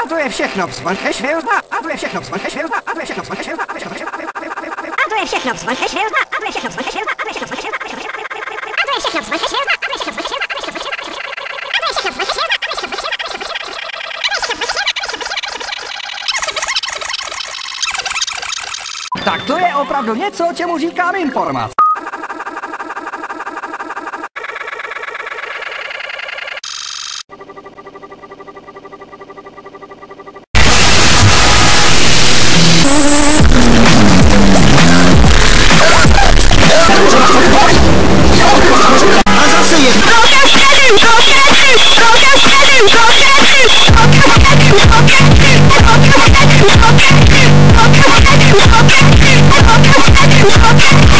A to je všechno, a to je všechno, tak to je opravdu něco, čemu říkám informace. Okay.